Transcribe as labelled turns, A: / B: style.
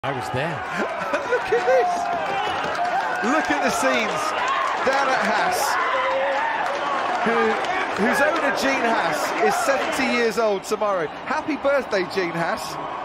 A: I was there.
B: Look at this. Look at the scenes down at Haas, whose owner, Gene Haas, is 70 years old tomorrow. Happy birthday, Gene Haas.